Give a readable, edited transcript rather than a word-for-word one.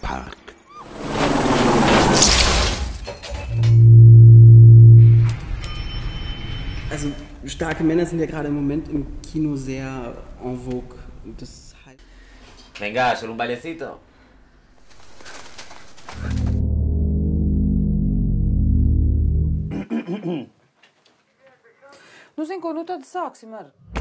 Park. Also, starke Männer sind ja gerade im Moment im Kino sehr en vogue. Das heißt... Venga, solo un bailecito. Nu, zinu, ko, nu tad sāksim ar.